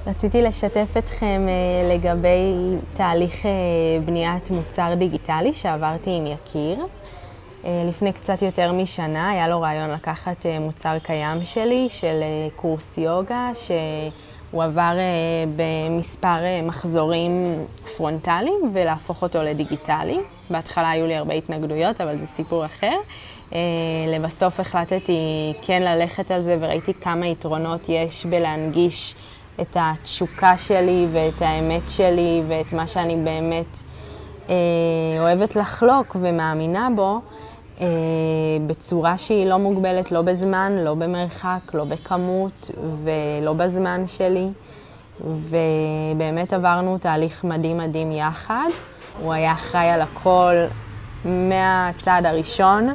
רציתי לשתף אתכם לגבי תהליך בניית מוצר דיגיטלי שעברתי עם יקיר. לפני קצת יותר משנה היה לו רעיון לקחת מוצר קיים שלי של קורס יוגה שהוא עבר במספר מחזורים פרונטליים ולהפוך אותו לדיגיטלי. בהתחלה היו לי הרבה התנגדויות, אבל זה סיפור אחר. לבסוף החלטתי כן ללכת על זה וראיתי כמה יתרונות יש בלהנגיש את התשוקה שלי ואת האמת שלי ואת מה שאני באמת אוהבת לחלוק ומאמינה בו בצורה שהיא לא מוגבלת, לא בזמן, לא במרחק, לא בכמות ולא בזמן שלי. ובאמת עברנו תהליך מדהים מדהים יחד. הוא היה אחראי על הכל מהצעד הראשון,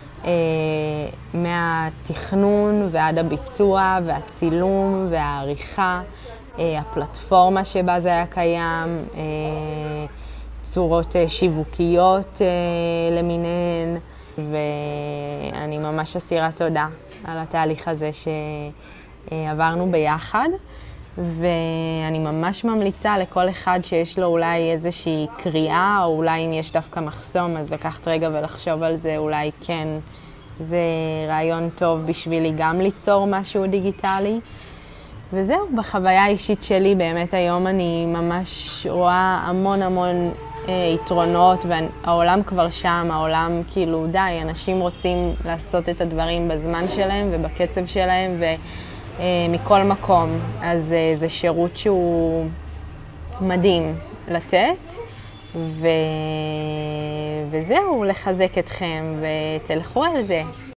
מהתכנון ועד הביצוע והצילום והעריכה, הפלטפורמה שבה זה היה קיים, צורות שיווקיות למיניהן, ואני ממש אסירת תודה על התהליך הזה שעברנו ביחד. ואני ממש ממליצה לכל אחד שיש לו אולי איזושהי קריאה, או אולי אם יש דווקא מחסום, אז לקחת רגע ולחשוב על זה, אולי כן, זה רעיון טוב בשבילי גם ליצור משהו דיגיטלי. וזהו, בחוויה האישית שלי באמת היום אני ממש רואה המון יתרונות, והעולם כבר שם, העולם כאילו די, אנשים רוצים לעשות את הדברים בזמן שלהם ובקצב שלהם מכל מקום. אז זה שירות שהוא מדהים לתת, וזהו, לחזק אתכם ותלכו על זה.